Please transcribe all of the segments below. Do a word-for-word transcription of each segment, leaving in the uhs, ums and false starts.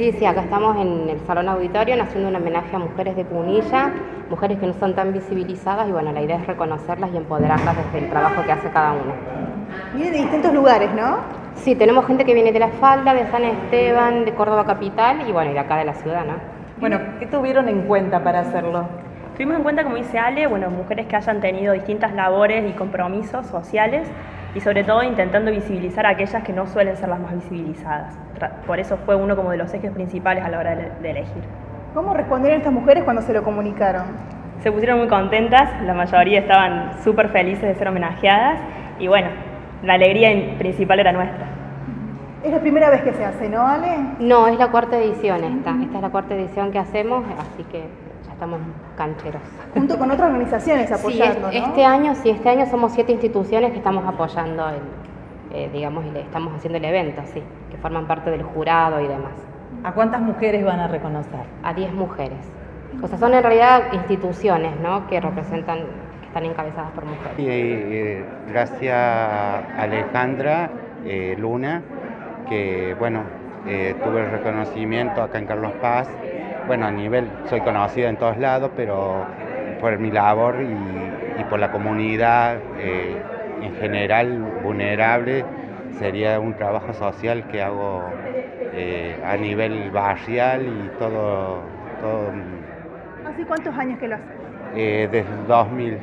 Sí, sí, acá estamos en el Salón Auditorio haciendo un homenaje a mujeres de Punilla, mujeres que no son tan visibilizadas y bueno, la idea es reconocerlas y empoderarlas desde el trabajo que hace cada una. Viene de distintos lugares, ¿no? Sí, tenemos gente que viene de La Falda, de San Esteban, de Córdoba capital y bueno, y de acá de la ciudad, ¿no? Bueno, ¿qué tuvieron en cuenta para hacerlo? Tuvimos en cuenta, como dice Ale, bueno, mujeres que hayan tenido distintas labores y compromisos sociales y sobre todo intentando visibilizar a aquellas que no suelen ser las más visibilizadas. Por eso fue uno como de los ejes principales a la hora de elegir. ¿Cómo respondieron estas mujeres cuando se lo comunicaron? Se pusieron muy contentas, la mayoría estaban súper felices de ser homenajeadas y bueno, la alegría principal era nuestra. Es la primera vez que se hace, ¿no, Ale? No, es la cuarta edición esta. Esta es la cuarta edición que hacemos, así que ya estamos cancheros. Junto con otras organizaciones apoyando, sí, ¿no? Este año, sí, este año somos siete instituciones que estamos apoyando, el, eh, digamos, y le estamos haciendo el evento, sí, que forman parte del jurado y demás. ¿A cuántas mujeres van a reconocer? A diez mujeres. O sea, son en realidad instituciones, ¿no?, que representan, que están encabezadas por mujeres. Y, eh, gracias a Alejandra eh, Luna, que bueno, eh, tuve el reconocimiento acá en Carlos Paz. Bueno, a nivel, soy conocida en todos lados, pero por mi labor y, y por la comunidad eh, en general vulnerable, sería un trabajo social que hago eh, a nivel barrial y todo. todo ¿Hace cuántos años que lo haces? Eh, desde dos mil.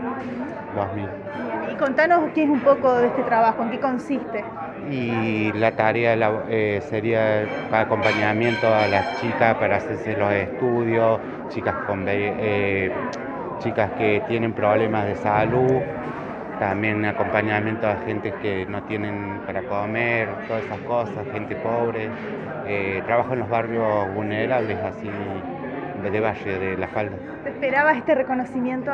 dos mil. Bien, y contanos qué es un poco de este trabajo, en qué consiste. Y la tarea eh, sería acompañamiento a las chicas para hacerse los estudios, chicas, con, eh, chicas que tienen problemas de salud, también acompañamiento a gente que no tienen para comer, todas esas cosas, gente pobre. Eh, trabajo en los barrios vulnerables, así de barrio de La Falda. ¿Te esperabas este reconocimiento?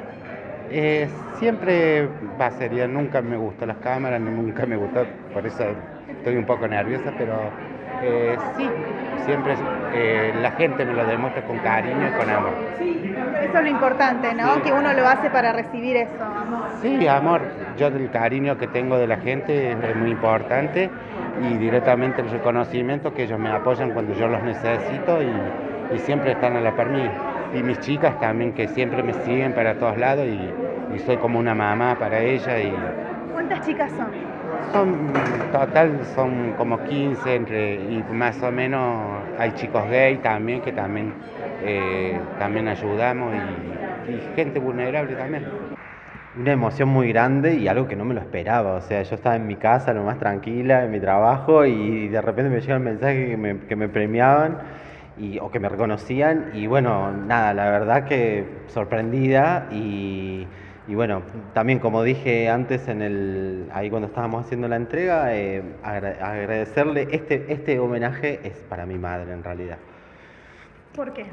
Eh, siempre va a ser, nunca me gustó las cámaras, nunca me gustó, por eso estoy un poco nerviosa, pero eh, sí, siempre eh, la gente me lo demuestra con cariño y con amor. Eso es lo importante, ¿no? Sí. Que uno lo hace para recibir eso, amor. Sí, amor. Yo el cariño que tengo de la gente es muy importante y directamente el reconocimiento que ellos me apoyan cuando yo los necesito y, y siempre están a la par mía. Y mis chicas también, que siempre me siguen para todos lados y, y soy como una mamá para ellas. Y ¿cuántas chicas son? Son, total, son como quince, entre, y más o menos hay chicos gay también, que también, eh, también ayudamos, y, y gente vulnerable también. Una emoción muy grande y algo que no me lo esperaba, o sea, yo estaba en mi casa lo más tranquila, en mi trabajo, y de repente me llega el mensaje que me, que me premiaban, y, o que me reconocían, y bueno, nada, la verdad que sorprendida, y, y bueno, también como dije antes, en el, ahí cuando estábamos haciendo la entrega, eh, agradecerle, este, este homenaje es para mi madre en realidad. ¿Por qué?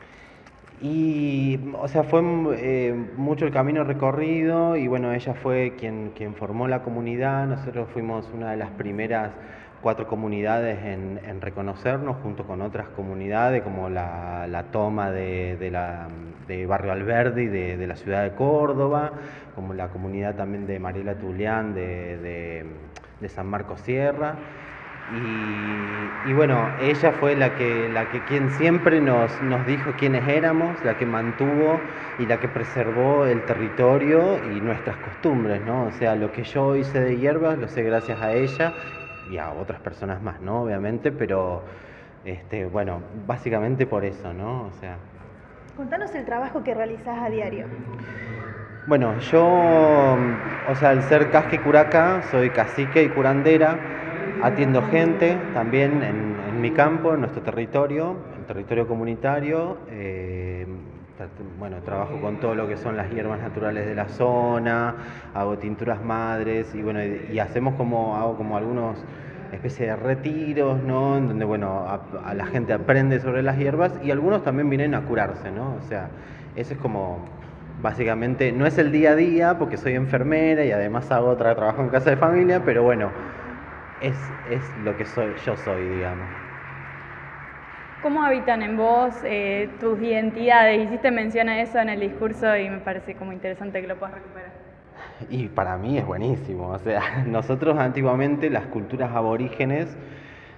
Y, o sea, fue eh, mucho el camino recorrido, y bueno, ella fue quien, quien formó la comunidad. Nosotros fuimos una de las primeras cuatro comunidades en, en reconocernos, junto con otras comunidades, como la, la toma de, de, la, de Barrio Alberdi de, de la ciudad de Córdoba, como la comunidad también de Mariela Tulián de, de, de San Marcos Sierra. Y, y bueno, ella fue la que, la que quien siempre nos, nos dijo quiénes éramos, la que mantuvo y la que preservó el territorio y nuestras costumbres, ¿no? O sea, lo que yo hoy sé de hierbas lo sé gracias a ella y a otras personas más, ¿no? Obviamente, pero este, bueno, básicamente por eso, ¿no? O sea. Contanos el trabajo que realizás a diario. Bueno, yo, o sea, al ser casque curaca, soy cacique y curandera. Atiendo gente también en, en mi campo, en nuestro territorio, en territorio comunitario. Eh, bueno, trabajo con todo lo que son las hierbas naturales de la zona, hago tinturas madres y bueno, y, y hacemos como, hago como algunos especies de retiros, ¿no? En donde, bueno, a, a la gente aprende sobre las hierbas y algunos también vienen a curarse, ¿no? O sea, eso es como, básicamente, no es el día a día porque soy enfermera y además hago otro trabajo en casa de familia, pero bueno, Es, es lo que soy, yo soy, digamos. ¿Cómo habitan en vos eh, tus identidades? Hiciste mención a eso en el discurso y me parece como interesante que lo puedas recuperar. Y para mí es buenísimo, o sea, nosotros antiguamente, las culturas aborígenes,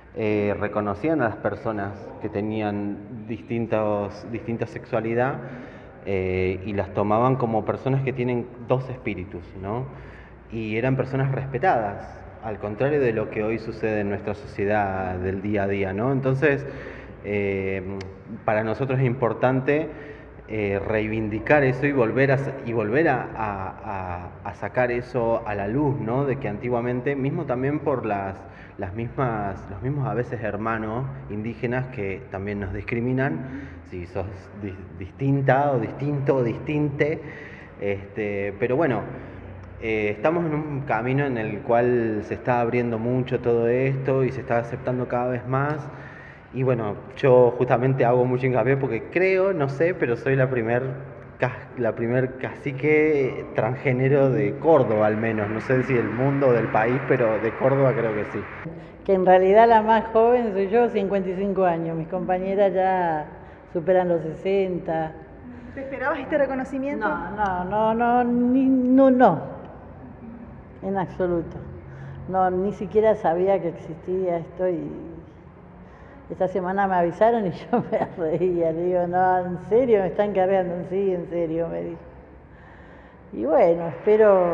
eh, reconocían a las personas que tenían distintos, distinta sexualidad eh, y las tomaban como personas que tienen dos espíritus, ¿no? Y eran personas respetadas, al contrario de lo que hoy sucede en nuestra sociedad del día a día, ¿no? Entonces, eh, para nosotros es importante eh, reivindicar eso y volver, a, y volver a, a, a sacar eso a la luz, ¿no? De que antiguamente, mismo también por las, las mismas, los mismos a veces hermanos indígenas que también nos discriminan, si sos di, distinta o distinto o distinte, este, pero bueno, Eh, estamos en un camino en el cual se está abriendo mucho todo esto y se está aceptando cada vez más. Y bueno, yo justamente hago mucho hincapié porque creo, no sé, pero soy la primer, la primer cacique transgénero de Córdoba al menos. No sé si del mundo o del país, pero de Córdoba creo que sí. Que en realidad la más joven soy yo, cincuenta y cinco años. Mis compañeras ya superan los sesenta. ¿Te esperabas este reconocimiento? No, no, no, no, ni, no, no. En absoluto. No, ni siquiera sabía que existía esto y esta semana me avisaron y yo me reía. Le digo, no, ¿en serio me están cargando? Sí, en serio, me dijo. Y bueno, espero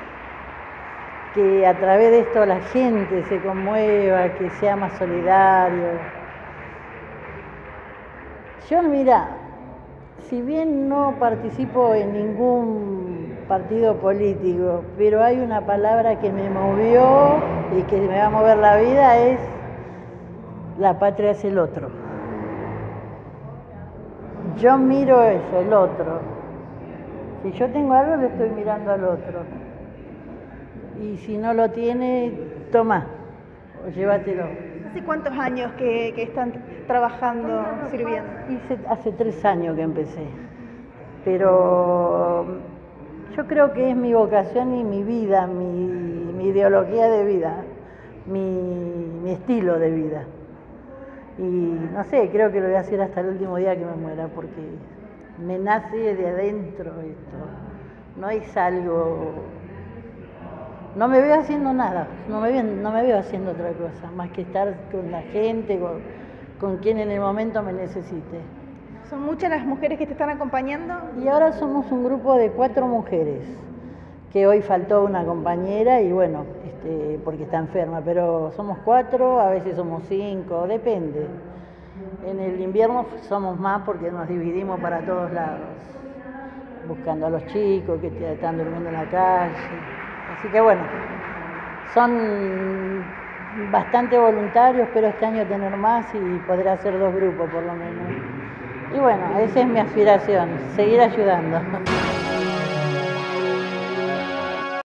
que a través de esto la gente se conmueva, que sea más solidario. Yo, mira, si bien no participo en ningún partido político, pero hay una palabra que me movió y que me va a mover la vida, es la patria es el otro. Yo miro eso, el otro. Si yo tengo algo, le estoy mirando al otro. Y si no lo tiene, toma, o llévatelo. ¿Hace cuántos años que, que están trabajando, sirviendo? Hice, hace tres años que empecé, pero yo creo que es mi vocación y mi vida, mi, mi ideología de vida, mi, mi estilo de vida. Y no sé, creo que lo voy a hacer hasta el último día que me muera, porque me nace de adentro esto. No es algo... No me veo haciendo nada, no me veo, no me veo haciendo otra cosa, más que estar con la gente, con, con quien en el momento me necesite. ¿Son muchas las mujeres que te están acompañando? Y ahora somos un grupo de cuatro mujeres, que hoy faltó una compañera y bueno, este, porque está enferma, pero somos cuatro, a veces somos cinco, depende. En el invierno somos más porque nos dividimos para todos lados, buscando a los chicos que están durmiendo en la calle. Así que bueno, son bastante voluntarios, espero este año tener más y poder hacer dos grupos por lo menos. Y bueno, esa es mi aspiración, seguir ayudando.